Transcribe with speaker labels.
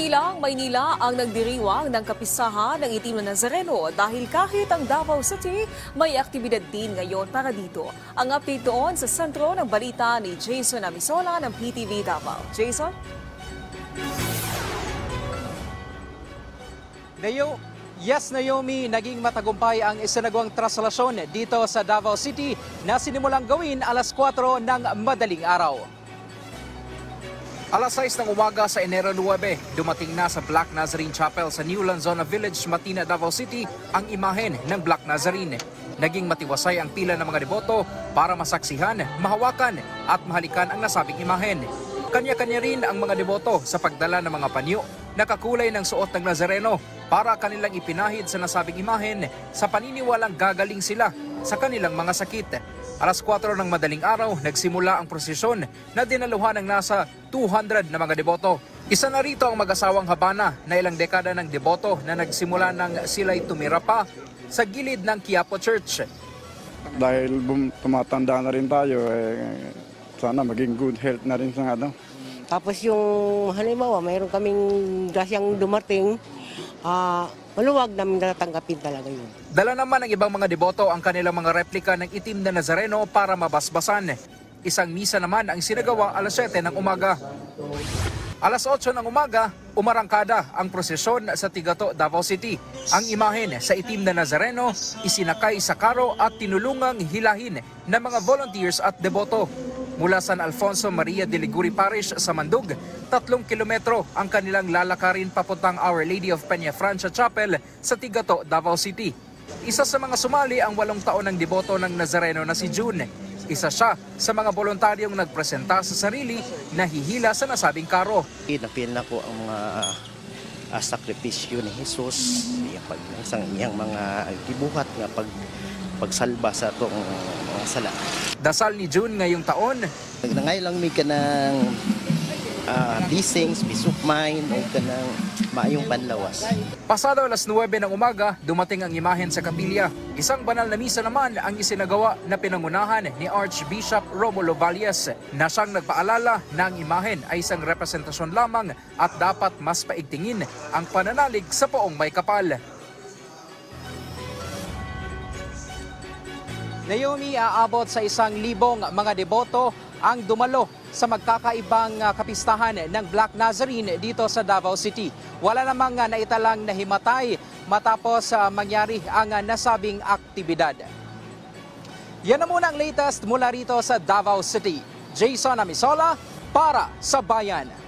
Speaker 1: Hindi lang Maynila ang nagdiriwang ng kapistahan ng Itim na Nazareno dahil kahit ang Davao City may aktibidad din ngayon para dito. Ang update doon sa sentro ng balita ni Jason Amisola ng PTV Davao. Jason?
Speaker 2: Yes, Naomi, naging matagumpay ang isinagawang traslasyon dito sa Davao City na sinimulang gawin alas 4 ng madaling araw. Alas 6 ng umaga sa Enero 9, dumating na sa Black Nazarene Chapel sa New Lanzona Village, Matina, Davao City ang imahen ng Black Nazarene. Naging matiwasay ang pila ng mga deboto para masaksihan, mahawakan at mahalikan ang nasabing imahen. Kanya-kanya rin ang mga deboto sa pagdala ng mga panyo na kakulay ng suot ng Nazareno para kanilang ipinahid sa nasabing imahen sa paniniwalang gagaling sila sa kanilang mga sakit. Alas 4 ng madaling araw, nagsimula ang prosesyon na dinaluhan ng nasa 200 na mga deboto. Isa na rito ang mag-asawang Habana na ilang dekada ng deboto na nagsimula ng sila'y tumira pa sa gilid ng Quiapo Church.
Speaker 3: Dahil tumatanda na rin tayo, sana maging good health na rin sa ano.
Speaker 4: Tapos yung halimbawa, mayroon kaming grasyang dumating, maluwag namin natatanggapin talaga yun.
Speaker 2: Dala naman ng ibang mga deboto ang kanilang mga replika ng Itim na Nazareno para mabasbasan. Isang misa naman ang sinagawa alas 7 ng umaga. Alas 8 ng umaga, umarangkada ang prosesyon sa Tigato, Davao City. Ang imahen sa Itim na Nazareno, isinakay sa karo at tinulungang hilahin ng mga volunteers at deboto. Mula San Alfonso Maria de Liguri Parish sa Mandug, 3 kilometro ang kanilang lalakarin papuntang Our Lady of Peña Francia Chapel sa Tigato, Davao City. Isa sa mga sumali ang 8 taon ng deboto ng Nazareno na si June. Isa siya sa mga voluntaryong nagpresenta sa sarili na hihila sa nasabing karo.
Speaker 5: Napil na ko ang mga sakripisyo ni Jesus, iyang mga gibuhat nga pagsalba sa itong mga sala.
Speaker 2: Dasal ni June ngayong taon.
Speaker 5: Ngayon lang may kanang blessings, peace of mind, o kanang maayong panlawas.
Speaker 2: Pasado alas 9 ng umaga, dumating ang imahen sa kapilya. Isang banal na misa naman ang isinagawa na pinangunahan ni Archbishop Romulo Valles na siyang nagpaalala na ang imahen ay isang representasyon lamang at dapat mas paigtingin ang pananalig sa poong may kapal. Naomi, aabot sa 1,000 mga deboto ang dumalo sa magkakaibang kapistahan ng Black Nazarene dito sa Davao City. Wala namang naitalang nahimatay matapos mangyari ang nasabing aktibidad. Yan na muna ang latest mula rito sa Davao City. Jason Amisola para sa Bayan.